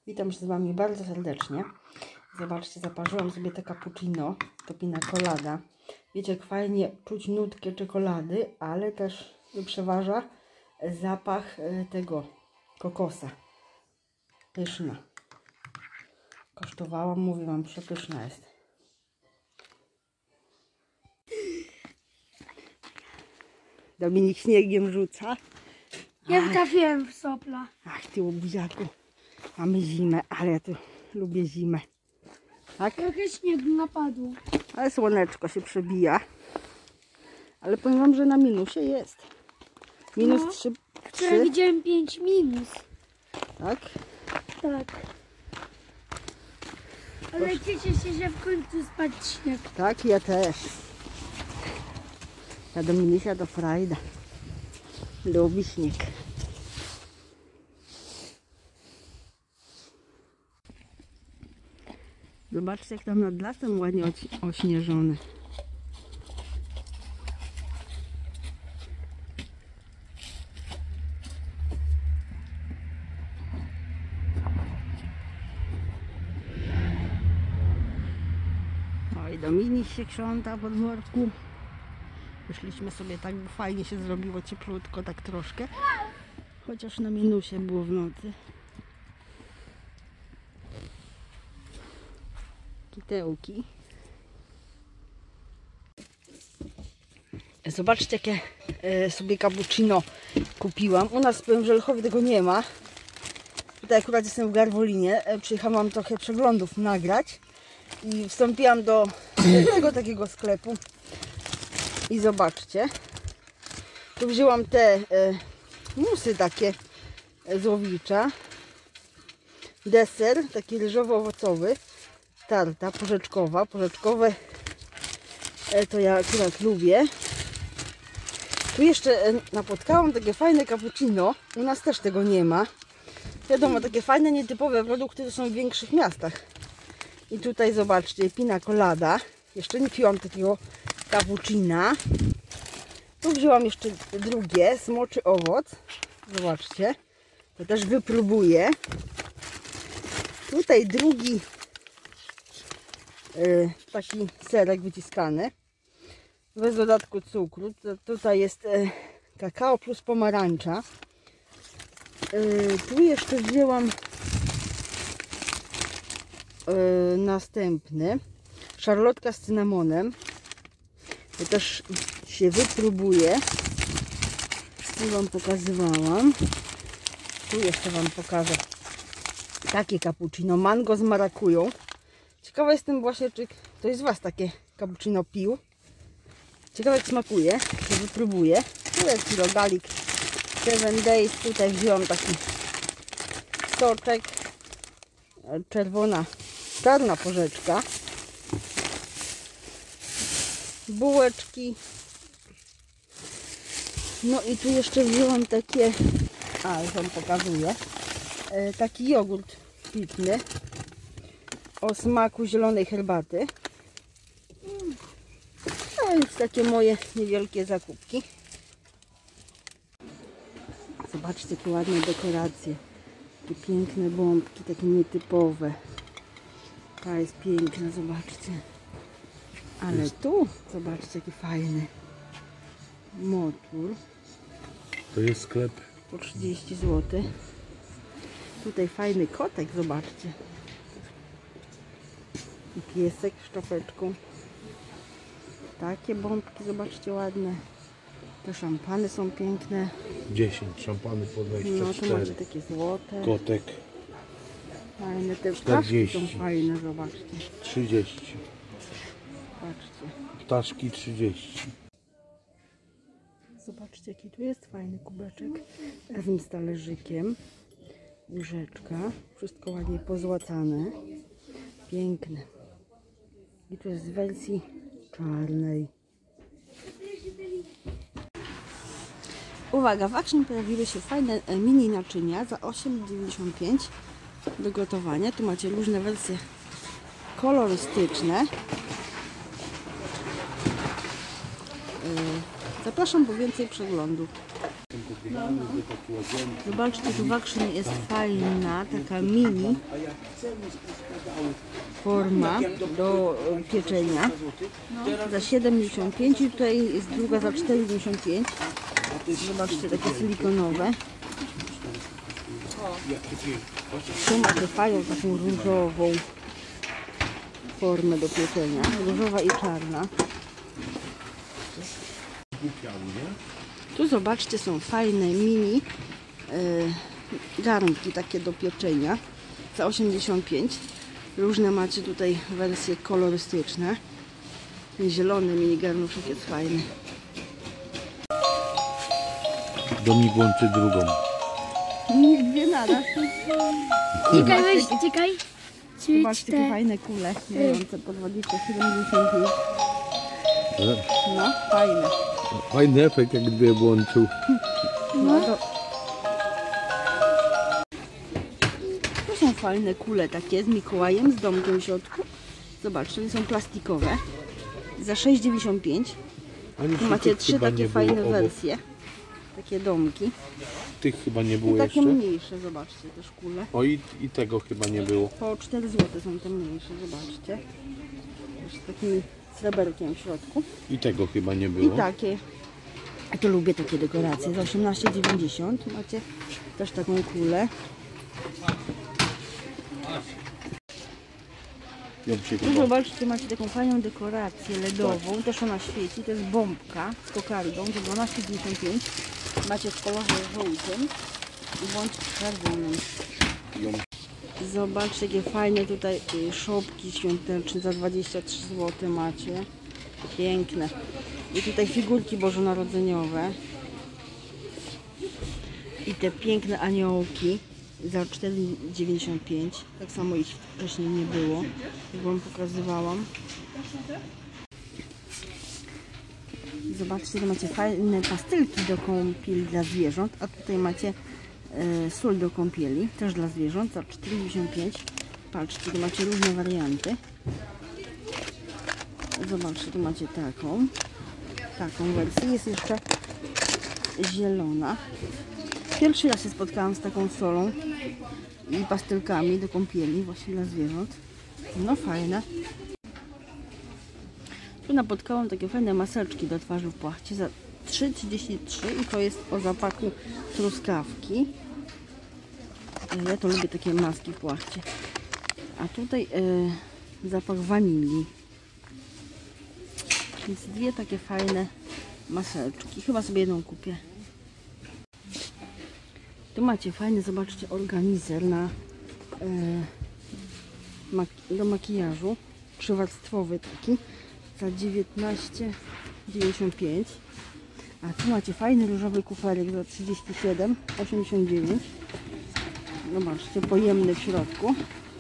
Witam się z Wami bardzo serdecznie. Zobaczcie, zaparzyłam sobie te cappuccino, to pina colada. Wiecie, jak fajnie czuć nutkę czekolady, ale też przeważa zapach tego kokosa. Pyszna. Kosztowałam, mówię Wam, przepyszna jest. Dominik śniegiem rzuca. Ja trafiłem w sopla. Ach, ty łobuziaku. Mamy zimę, ale ja tu lubię zimę. Tak? Trochę śniegu napadło. Ale słoneczko się przebija. Ale powiem Wam, że na minusie jest. Minus No, 3. Wczoraj widziałem 5 minus. Tak? Tak. Ale cieszę się, że w końcu spadł śnieg. Tak, ja też. Ja do Minisia to frajda. Lubi śnieg. Zobaczcie, jak tam nad lasem ładnie ośnieżone. Oj, Dominik się krząta pod worku. Wyszliśmy sobie tak, bo fajnie się zrobiło, cieplutko, tak troszkę. Chociaż na minusie było w nocy. Kitełki. Zobaczcie, jakie sobie cappuccino kupiłam. U nas w Żelchowie tego nie ma. Tutaj akurat jestem w Garwolinie. Przyjechałam trochę przeglądów nagrać. I wstąpiłam do tego takiego sklepu. I zobaczcie. Tu wzięłam te musy takie z Łowicza. Deser, taki ryżowo-owocowy. Tarta porzeczkowa. Porzeczkowe to ja akurat lubię. Tu jeszcze napotkałam takie fajne cappuccino. U nas też tego nie ma. Wiadomo, takie fajne, nietypowe produkty to są w większych miastach. I tutaj zobaczcie, pina colada. Jeszcze nie piłam takiego cappuccina. Tu wzięłam jeszcze drugie, smoczy owoc. Zobaczcie. To też wypróbuję. Tutaj drugi taki serek wyciskany. Bez dodatku cukru. Tutaj jest kakao plus pomarańcza. Tu jeszcze wzięłam następny. Szarlotka z cynamonem. To też się wypróbuję. Tu Wam pokazywałam. Tu jeszcze Wam pokażę takie cappuccino. Mango z marakują. Ciekawa jestem właśnie, czy ktoś z Was takie cappuccino pił. Ciekawe jak smakuje. To wypróbuję. Tu jest rogalik 7 Days. Tutaj wziąłem taki soczek. Czarna porzeczka. Bułeczki. No i tu jeszcze wziąłem takie, już Wam pokazuję, taki jogurt pitny o smaku zielonej herbaty. No więc takie moje niewielkie zakupki. Zobaczcie, jakie ładne dekoracje. Takie piękne bombki, takie nietypowe. Ta jest piękna, zobaczcie. Ale tu, zobaczcie, jaki fajny motor. To jest sklep. Po 30 zł. Tutaj fajny kotek, zobaczcie. I piesek z czapeczką. Takie bombki, zobaczcie, ładne. Te szampany są piękne. 10 szampany po No to 24. macie takie złote. Kotek Fajne, te ptaszki 40. są fajne, zobaczcie. 30. Patrzcie. Ptaszki 30. Zobaczcie, jaki tu jest fajny kubeczek razem z talerzykiem. Łyżeczka. Wszystko ładnie pozłacane. Piękne. I to jest w wersji czarnej. Uwaga, w Action pojawiły się fajne mini naczynia za 8,95 do gotowania. Tu macie różne wersje kolorystyczne. Zapraszam po więcej przeglądów. Zobaczcie, tu w Action jest fajna, taka mini forma do pieczenia za 7,95 i tutaj jest druga za 4,95. Zobaczcie, takie silikonowe. Tu macie fajną, taką różową formę do pieczenia, różowa i czarna. Tu zobaczcie, są fajne mini garnki takie do pieczenia za 85. Różne macie tutaj wersje kolorystyczne. Ten zielony mini garnuszek jest fajny. Dominik łączy drugą. Nie, dwie naraz. Czekaj, weź, czekaj. Trzy, Zobaczcie, jakie cztery. fajne kule mające po 27,95. No, fajne. Fajny efekt, jak gdyby włączył. No to... Tu są fajne kule takie z Mikołajem, z domkiem w środku. Zobaczcie, one są plastikowe. Za 6,95. Ani Tu macie tych 3 chyba takie nie było fajne obok. wersje. Takie domki. Tych chyba nie I było takie jeszcze. mniejsze, zobaczcie, też kule. O i tego chyba nie było. Po 4 zł są te mniejsze, zobaczcie. Też z takim sreberkiem w środku. I tego chyba nie I było. takie. A to lubię takie dekoracje. Za 18,90 macie też taką kulę. Dobrze, Tu chyba. zobaczcie, macie taką fajną dekorację LEDową. Też ona świeci. To jest bombka z kokardą za 12,95. Macie w kolorze żółtym i bądź czerwonym. Zobaczcie, jakie fajne tutaj szopki świąteczne za 23 zł macie. Piękne. I tutaj figurki bożonarodzeniowe. I te piękne aniołki za 4,95. Tak samo ich wcześniej nie było, jak wam pokazywałam. Zobaczcie, tu macie fajne pastylki do kąpieli dla zwierząt, a tutaj macie sól do kąpieli, też dla zwierząt, za 4,95. Patrzcie, tu macie różne warianty. Zobaczcie, tu macie taką wersję. Jest jeszcze zielona. Pierwszy raz się spotkałam z taką solą i pastylkami do kąpieli, właśnie dla zwierząt. No fajne. Tu napotkałam takie fajne maseczki do twarzy w płachcie za 3,33 i to jest o zapachu truskawki. Ja to lubię takie maski w płachcie. A tutaj zapach wanilii. Więc dwie takie fajne maseczki. Chyba sobie jedną kupię. Tu macie fajny, zobaczcie, organizer na, do makijażu. Trzywarstwowy taki. Za 19,95. A tu macie fajny różowy kuferek za 37,89. Zobaczcie, pojemny w środku.